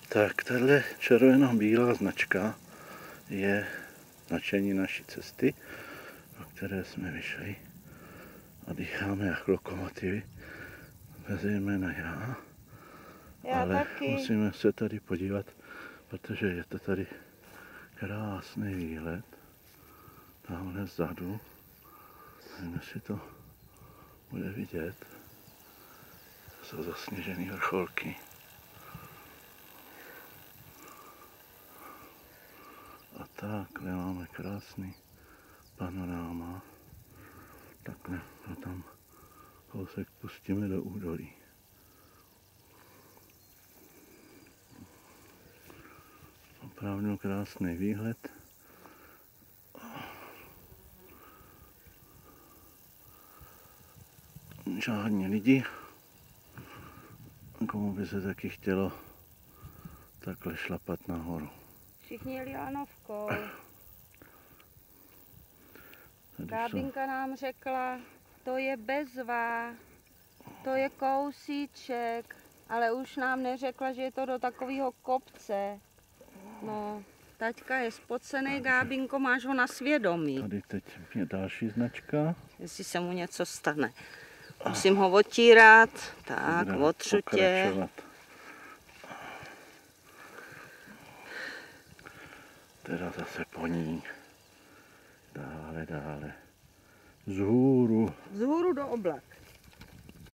Tak, tahle červeno-bílá značka je značení naší cesty, o které jsme vyšli a dýcháme jak lokomotivy, zejména já. Ale taky. musíme se tady podívat, protože je to tady krásný výhled. Tamhle vzadu, nevím, jestli to bude vidět, jsou zasněžené vrcholky. A takhle máme krásný panoráma. Takhle to tam kousek pustíme do údolí. Opravdu krásný výhled. Žádní lidi. Komu by se taky chtělo takhle šlapat nahoru. Všichni jeli lanovkou. Gábinka nám řekla, to je bezva, to je kousíček, ale už nám neřekla, že je to do takového kopce. No, taťka je spocený, Gábinko, máš ho na svědomí. Tady teď je další značka. Jestli se mu něco stane. Musím ho otírat, tak, otřu tě. Teda zase po ní. Dále. Vzhůru. Vzhůru do oblak.